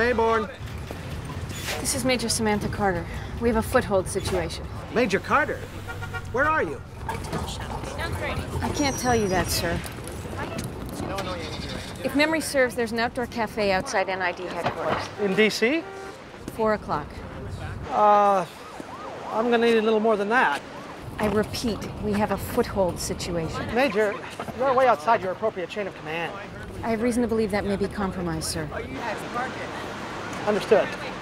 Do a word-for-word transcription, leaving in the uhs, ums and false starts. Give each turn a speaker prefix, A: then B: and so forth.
A: Maybourne.
B: This is Major Samantha Carter. We have a foothold situation.
A: Major Carter? Where are you?
B: I can't tell you that, sir. If memory serves, there's an outdoor cafe outside N I D headquarters.
A: In D C?
B: Four o'clock.
A: Uh, I'm gonna need a little more than that.
B: I repeat, we have a foothold situation.
A: Major, you're way outside your appropriate chain of command.
B: I have reason to believe that may be compromised, sir.
A: Understood.